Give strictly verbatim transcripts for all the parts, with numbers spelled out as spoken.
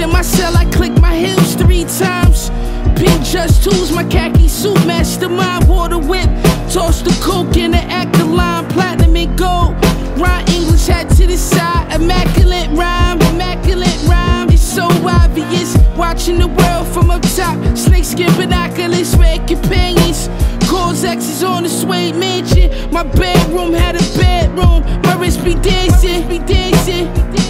in my cell, I click my heels three times. Pink just tools, my khaki suit, mastermind, water whip. Toss the coke in the actor line, platinum and gold. Rhyme English hat to the side, immaculate rhyme, immaculate rhyme. It's so obvious, watching the world from up top. Snakeskin binoculars, red companions. Cause X's on the suede mansion. My bedroom had a bedroom, my wrist be dancing, be dancing.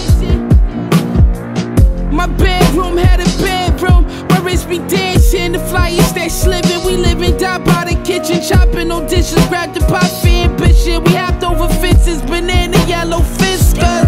My bedroom had a bedroom, my wrist be dancing. The flyers that's living, we living. Die by the kitchen, chopping on dishes. Grab the pot for ambition. We hopped over fences, banana yellow fiskers.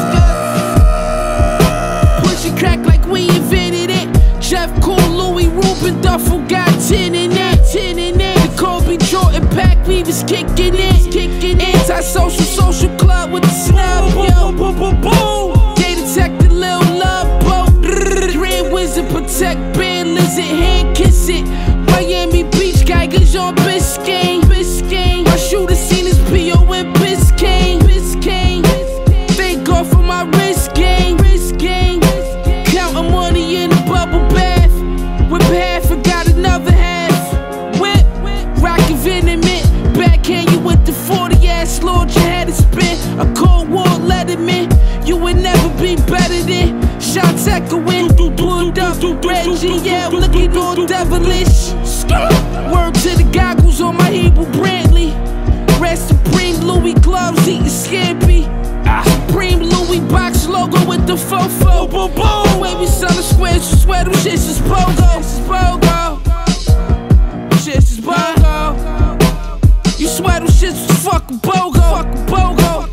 Push and crack like we invented it. Jeff Cool, Louis Rubin, Duffel got ten in that, ten in that. The Kobe Jordan pack, we was kicking it, kicking it. Anti-social, social club with the snub, yo. Gay detective, Lil Love Boat. Grand Wizard, protect band lizard, hand kiss it. Miami Beach, Geiger's on Biscayne, Biscayne. My shooter seen his P O in Biscayne, Biscayne. Thank God for my wrist game, wrist game. Counting money in a bubble bath. Whip half, I got another half. Whip, rockin' venomant. Backhand you with the forty ass Lord, you had to spin. A Cold War Letterman. You would never be better than shots echoing. Pulled up, Reggie, yeah, I'm looking all devilish. Word to the goggles on my Hebrew Brantley. Rest Supreme Louis gloves, eating scampi. Supreme Louis box logo with the fofo. The way we sell the squares, you swear them shits is BOGO. BOGO. Shits is BOGO. You swear them shits was fucking BOGO. Fucking BOGO.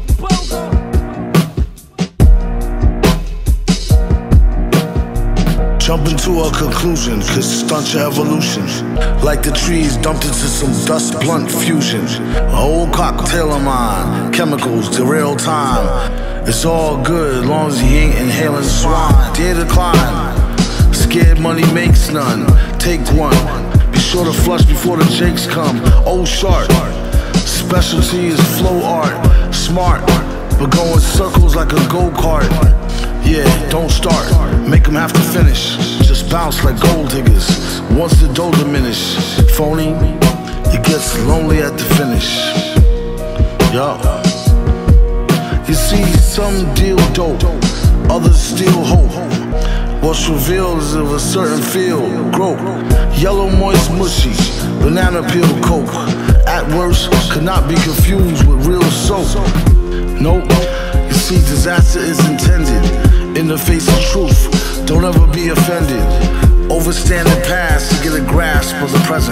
Jump into a conclusion, cause stunt your evolution. Like the trees dumped into some dust blunt fusion. A whole cocktail of mine, chemicals, the real time. It's all good, long as he ain't inhaling swine. Dare to climb, scared money makes none. Take one, be sure to flush before the jakes come. Old shark, specialty is flow art. Smart, but go in circles like a go-kart. Yeah, don't start, make them have to finish. Just bounce like gold diggers, once the dough diminish. Phony, it gets lonely at the finish. Yo. You see, some deal dope, others still hope. What's revealed is of a certain feel, grope. Yellow moist mushy, banana peel coke. At worst, could not be confused with real soap. Nope, you see, disaster is intended. In the face of truth, don't ever be offended. Overstand the past to get a grasp of the present.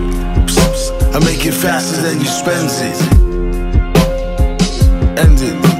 I make it faster than you spend it. End it.